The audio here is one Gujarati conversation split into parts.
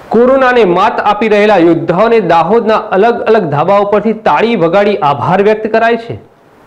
કોરોનાને માત આપી રહેલા યોદ્ધાઓને દાહોદના અલગ અલગ ધાબાઓ પરથી તાળી વગાડી આભાર વ્યક્ત કરાય છે।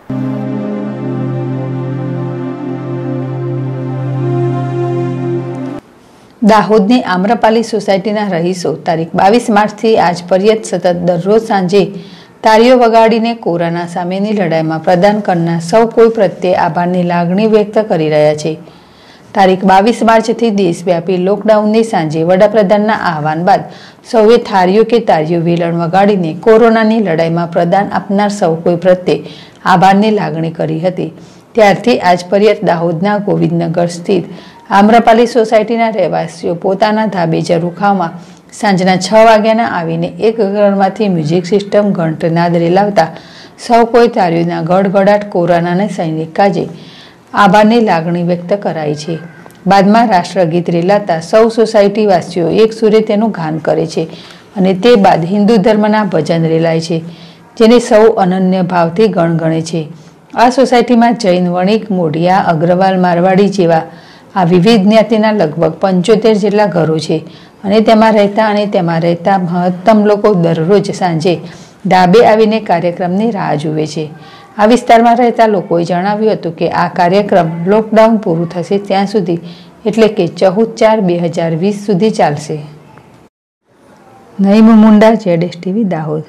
દાહોદની આમ્રપાલી સોસાયટીના રહીશો તારીખ 22 માર્ચથી આજ પર્યંત સતત દરરોજ સાંજે તાળીઓ વગાડીને કોરોના સામેની લડાઈમાં પ્રદાન કરનાર સૌ કોઈ પ્રત્યે આભારની લાગણી વ્યક્ત કરી રહ્યા છે। તારીખ 22 માર્ચથી દેશવ્યાપી લોકડાઉનની સાંજે વડાપ્રધાનના આહવાન બાદ સૌએ થાળીઓ કે તાળીઓ વેલણ વગાડીને કોરોનાની લડાઈમાં પ્રદાન આપનાર સૌ કોઈ પ્રત્યે આભારની લાગણી કરી હતી। ત્યારથી આજ પર્યંત દાહોદના ગોવિંદનગર સ્થિત આમ્રપાલી સોસાયટીના રહેવાસીઓ પોતાના ધાબે ઝરૂખામાં સાંજના 6 વાગ્યાના આવીને એક ઘરમાંથી મ્યુઝિક સિસ્ટમ ઘંટનાદ રેલાવતા સૌ કોઈ તાળીઓના ગડગડાટ કોરોનાને સૈનિક કાજે આભારની લાગણી વ્યક્ત કરાઈ છે। બાદમાં રાષ્ટ્રગીત રેલાતા સૌ સોસાયટીવાસીઓ એક સુરે તેનું ગાન કરે છે અને તે બાદ હિન્દુ ધર્મના ભજન રેલાય છે, જેને સૌ અનન્ય ભાવથી ગણગણે છે। આ સોસાયટીમાં જૈન, વણિક, મોઢિયા, અગ્રવાલ, મારવાડી જેવા આ વિવિધ જ્ઞાતિના લગભગ 75 જેટલા ઘરો છે અને તેમાં રહેતા મહત્તમ લોકો દરરોજ સાંજે ધાબે આવીને કાર્યક્રમની રાહ જુએ છે। આ વિસ્તારમાં રહેતા લોકોએ જણાવ્યું હતું કે આ કાર્યક્રમ લોકડાઉન પૂરું થશે ત્યાં સુધી એટલે કે 14/4/2020 સુધી ચાલશે। નઈમ મુંડા, ZSTV, દાહોદ।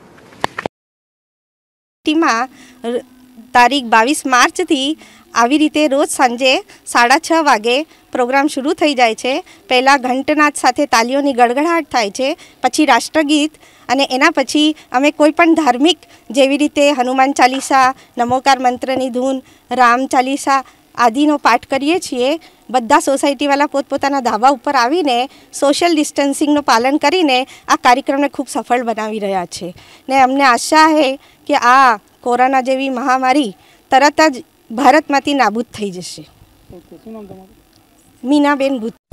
તારીખ 22 માર્ચથી આવી રીતે રોજ સાંજે 6:30 વાગે પ્રોગ્રામ શરૂ થઈ જાય છે। પહેલાં ઘંટનાદ સાથે તાલીઓની ગડગડાટ થાય છે, પછી રાષ્ટ્રગીત અને એના પછી અમે કોઈ પણ ધાર્મિક જેવી રીતે હનુમાન ચાલીસા, નમોકાર મંત્રની ધૂન, રામ ચાલીસા આદિનો પાઠ કરીએ છીએ। બધા સોસાયટીવાળા પોતપોતાના ધાબા ઉપર આવીને સોશિયલ ડિસ્ટન્સિંગનું પાલન કરીને આ કાર્યક્રમને ખૂબ સફળ બનાવી રહ્યા છે ને અમને આશા છે કે આ કોરોના જેવી મહામારી તરત જ ભારતમાંથી નાબૂદ થઈ જશે। મીનાબેન ભૂત।